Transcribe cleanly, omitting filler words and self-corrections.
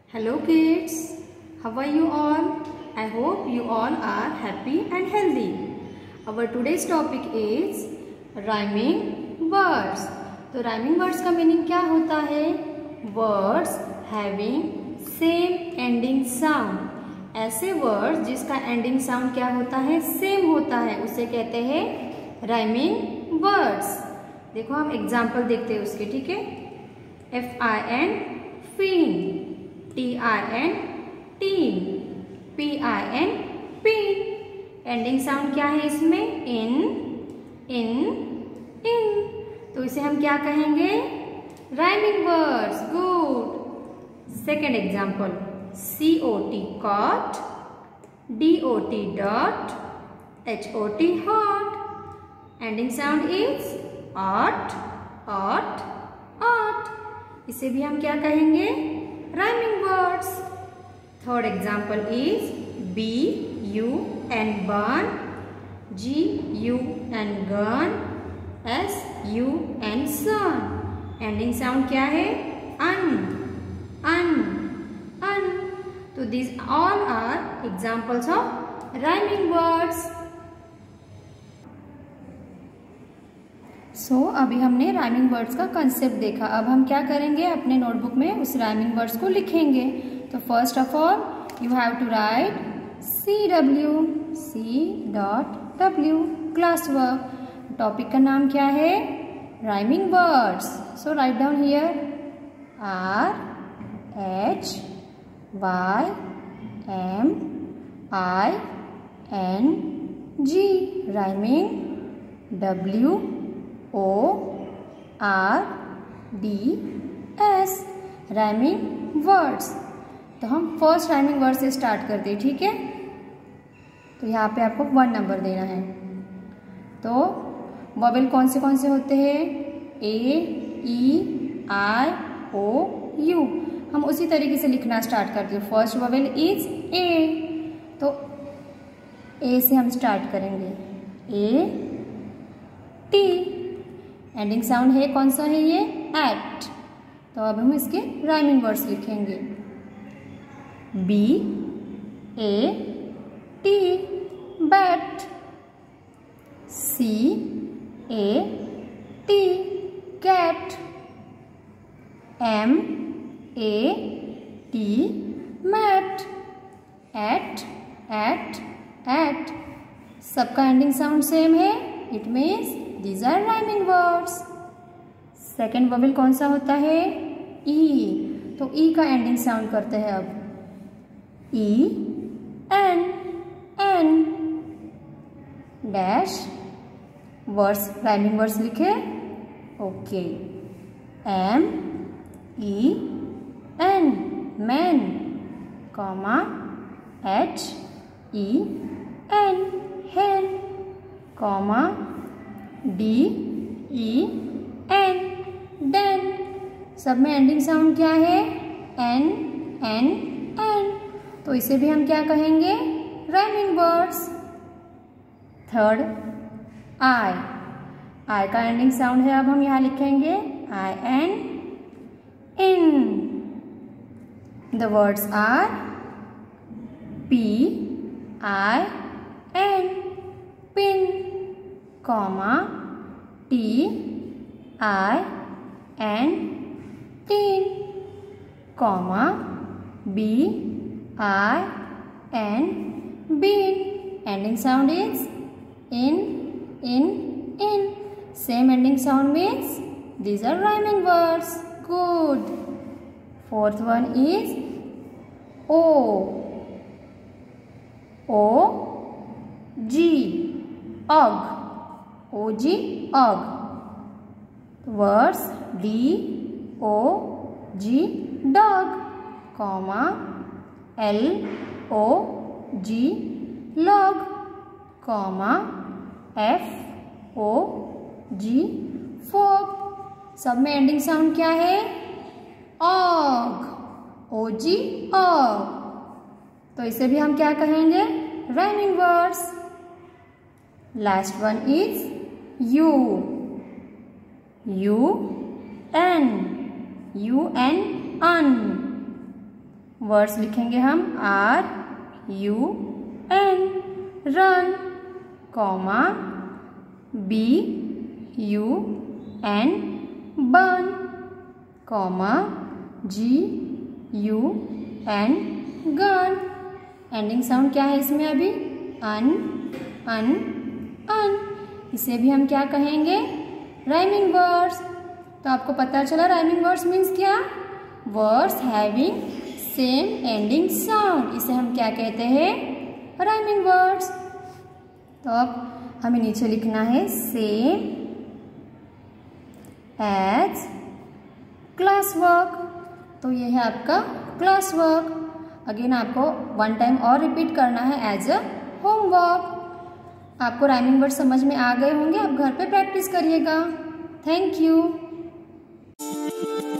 Hello kids, how are you all? I hope you all are happy and healthy. Our today's topic is rhyming words. तो rhyming words का meaning क्या होता है? Words having same ending sound. ऐसे words जिसका ending sound क्या होता है? Same होता है, उसे कहते हैं rhyming words. देखो हम एग्जाम्पल देखते हैं उसके, ठीक है? Fin fin, tin teen, pin pin. Ending sound क्या है इसमें? इन तो इसे हम क्या कहेंगे? Rhyming words. Good. Second example COT cot, DOT dot, HOT hot. Ending sound is ot. इसे भी हम क्या कहेंगे? Rhyming words. Third example is BUN burn, GUN gun, SUN sun. Ending sound क्या है? अन. तो these all are examples of rhyming words. अभी हमने राइमिंग वर्ड्स का कंसेप्ट देखा. अब हम क्या करेंगे? अपने नोटबुक में उस राइमिंग वर्ड्स को लिखेंगे. तो first of all you have to write C.W class work. Topic का नाम क्या है? Rhyming words. So write down here RHYMING rhyming WORDS rhyming words. तो हम फर्स्ट राइमिंग वर्ड से स्टार्ट करते हैं, ठीक है? तो यहाँ पे आपको 1 नंबर देना है. तो वोवेल कौन से होते हैं? A-E-I-O-U. हम उसी तरीके से लिखना स्टार्ट करते हैं. First vowel is A. तो A से हम स्टार्ट करेंगे. A-T. एंडिंग साउंड है कौन सा है ये? एट. तो अब हम इसके राइमिंग वर्ड्स लिखेंगे. B-A-T bat. C-A-T cat. M-A-T mat. At. सबका एंडिंग साउंड सेम है. It means these are rhyming words. Second vowel कौन सा होता है? E. तो E का एंडिंग साउंड करते हैं अब. E-N dash. Words rhyming words लिखे. Okay. M-E-N men, comma H-E-N hen, comma D-E-N den. सब में एंडिंग साउंड क्या है? N. तो इसे भी हम क्या कहेंगे? Rhyming words. थर्ड I का एंडिंग साउंड है. अब हम यहाँ लिखेंगे I-N in. The words are P-I-N pin, comma T-I-N tin, comma B-I-N bin. Ending sound is in. Same ending sound means these are rhyming words. Good. Fourth one is O-G og. O-G og. Words D-O-G dog, comma L-O-G log, comma F-O-G fog. सब में ending sound क्या है? Og. O-G og. तो इसे भी हम क्या कहेंगे? Rhyming words. Last one is U. U-N un. Words लिखेंगे हम RUN run, comma BUN bun, comma GUN gun. Ending sound क्या है इसमें अभी? अन अन अन। इसे भी हम क्या कहेंगे? Rhyming words. तो आपको पता चला राइमिंग वर्ड्स मीन्स क्या? Words having same ending sound, इसे हम क्या कहते हैं? Rhyming words. तो अब हमें नीचे लिखना है सेम एज क्लास वर्क। तो ये है आपका क्लास वर्क। अगेन आपको वन टाइम और रिपीट करना है एज अ होमवर्क। आपको राइमिंग वर्ड समझ में आ गए होंगे, आप घर पे प्रैक्टिस करिएगा। Thank you.